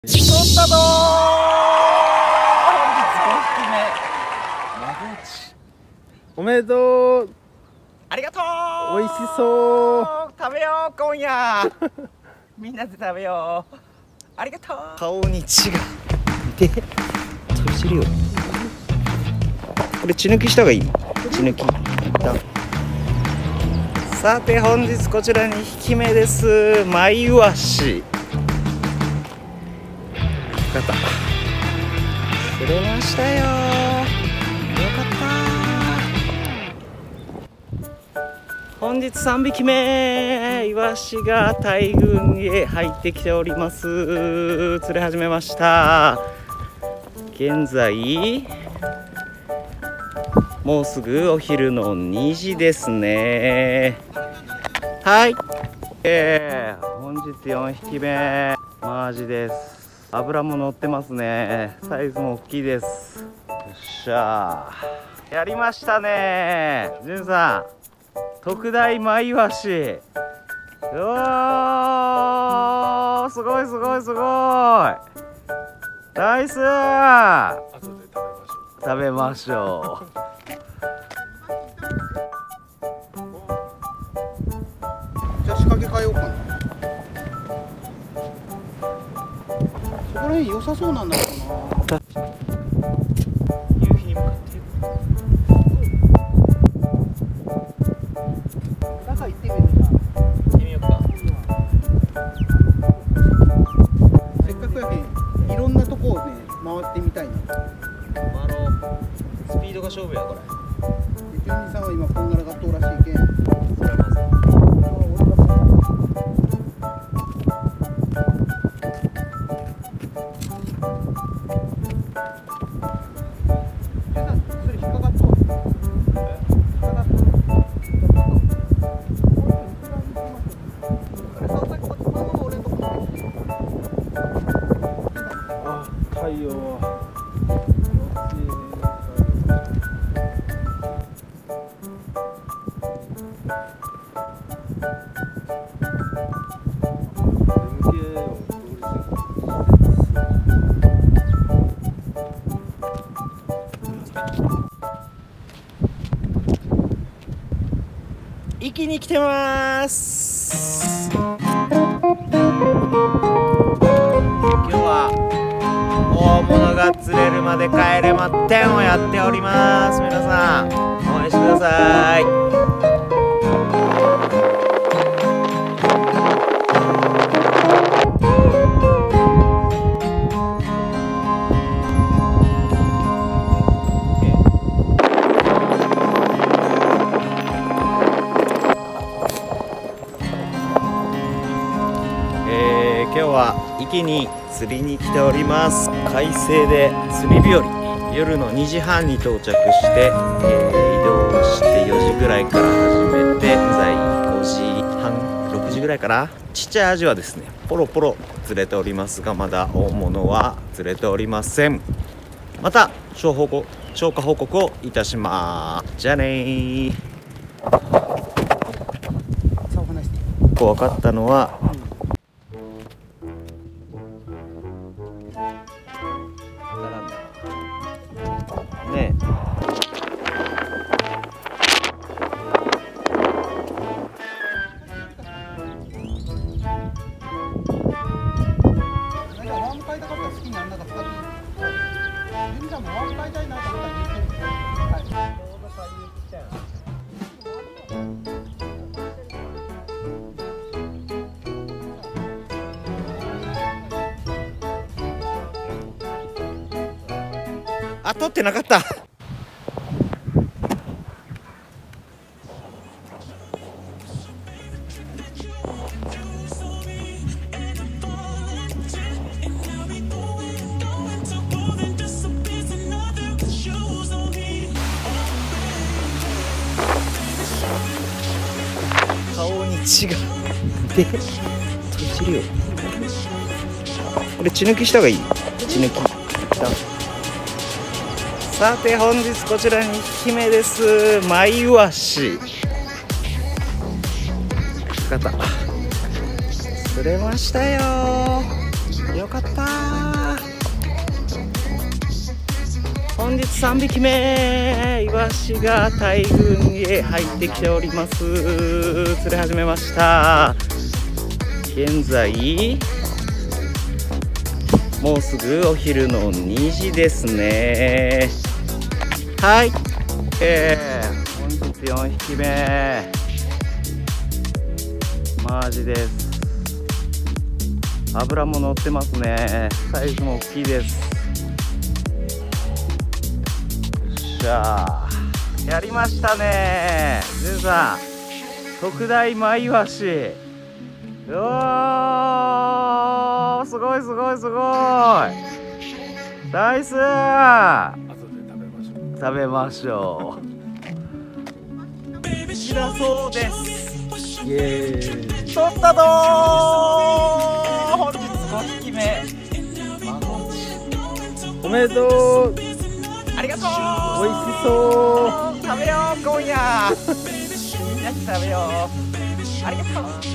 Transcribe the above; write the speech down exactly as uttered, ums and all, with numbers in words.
取ったぞー。本日ごひきめマゴチおめでとう。 ありがとう。 美味しそう。 食べよう今夜みんなで食べよう。ありがとう。顔に血がで飛び散るよ。これ血抜きした方がいい。血抜きさて本日こちらにひきめです。マイワシ方釣れましたよ。よかった。本日さんびきめイワシが大群へ入ってきております。釣れ始めました。現在もうすぐお昼のにじですね。はい、えー、本日よんひきめマアジです。脂も乗ってますね。サイズも大きいです。よっしゃー、やりましたね。じゅんさん特大マイワシ。うわー、すごいすごいすごいナイスー。後で食べましょう。食べましょう。 じゃあ仕掛け変えようかな。そこら辺良さそうなんだけどな。 夕日に向かってる。 中行ってみるか。 行ってみようか。 せっかくやけんいろんなとこをね回ってみたいな。 回ろう。スピードが勝負やこれ。 じゅんにさんは今こんがらがっとうらしいけん。 それはまず太陽は生きに来てます。今日は大物が釣れるまで帰れまってんをやっております。皆さん応援してください。今日は壱岐に釣りに来ております。快晴で釣り日和。夜のにじはんに到着して、えー、移動してよじぐらいから始めて、現在ごじはんろくじぐらいかな。ちっちゃいアジはですねポロポロ釣れておりますが、まだ大物は釣れておりません。また消報告消化報告をいたします。じゃあねー。こう分かったのは、ねえ、 ワンパイだから好きにならなかった。ゆみさんもワンパイたいなと思ったら言ってみて。はい。ちょうど買いに来たよ。 あ、取ってなかった。顔に血がで飛び散るよ。これ血抜きした方がいい。血抜きさて本日こちらにひきめです。マイワシ方釣れましたよ。よかった。本日さんびきめ、イワシが大群へ入ってきております。釣れ始めました。現在もうすぐお昼のにじですね。はい、えー、本日よんひきめマアジです。脂も乗ってますね。サイズも大きいです。よっしゃー、やりましたね。ジュンさん、特大マイワシ。うわー、すごいすごいすごい。ナイスー。食べましょう。好きだそうです。イエーイ。取ったぞー。本日ごひきめ。おめでとう。ありがとう。おいしそう。食べよう今夜。みんなで食べよう。ありがとう。